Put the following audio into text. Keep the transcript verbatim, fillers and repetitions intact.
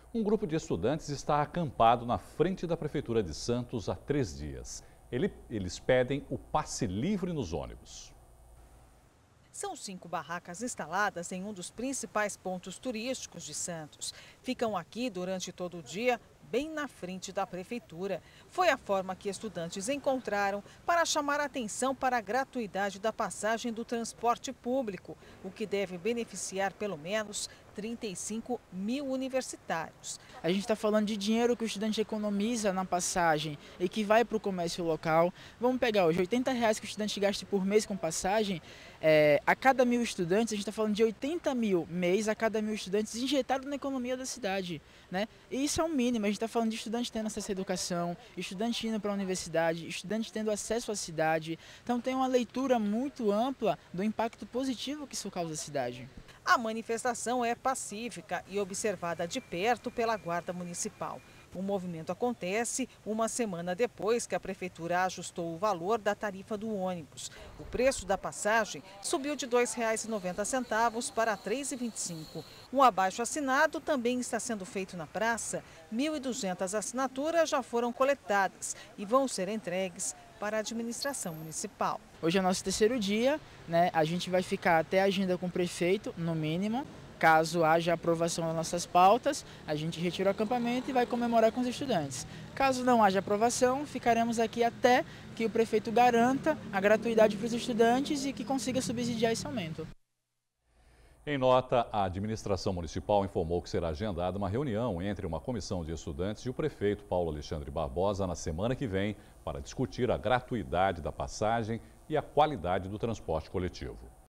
Um grupo de estudantes está acampado na frente da Prefeitura de Santos há três dias. Ele- eles pedem o passe livre nos ônibus. São cinco barracas instaladas em um dos principais pontos turísticos de Santos. Ficam aqui durante todo o dia, bem na frente da prefeitura. Foi a forma que estudantes encontraram para chamar a atenção para a gratuidade da passagem do transporte público, o que deve beneficiar pelo menos trinta e cinco mil universitários. A gente está falando de dinheiro que o estudante economiza na passagem e que vai para o comércio local. Vamos pegar hoje, oitenta reais que o estudante gasta por mês com passagem, é, a cada mil estudantes, a gente está falando de oitenta mil mês a cada mil estudantes injetados na economia da cidade, né? E isso é o mínimo, a gente está falando de estudantes tendo acesso à educação, estudantes indo para a universidade, estudantes tendo acesso à cidade. Então tem uma leitura muito ampla do impacto positivo que isso causa à cidade. A manifestação é pacífica e observada de perto pela Guarda Municipal. O movimento acontece uma semana depois que a Prefeitura ajustou o valor da tarifa do ônibus. O preço da passagem subiu de dois reais e noventa centavos para três reais e vinte e cinco centavos. Um abaixo-assinado também está sendo feito na praça. mil e duzentas assinaturas já foram coletadas e vão ser entregues para a administração municipal. Hoje é nosso terceiro dia, né? A gente vai ficar até a agenda com o prefeito, no mínimo. Caso haja aprovação das nossas pautas, a gente retira o acampamento e vai comemorar com os estudantes. Caso não haja aprovação, ficaremos aqui até que o prefeito garanta a gratuidade para os estudantes e que consiga subsidiar esse aumento. Em nota, a administração municipal informou que será agendada uma reunião entre uma comissão de estudantes e o prefeito Paulo Alexandre Barbosa na semana que vem para discutir a gratuidade da passagem e a qualidade do transporte coletivo.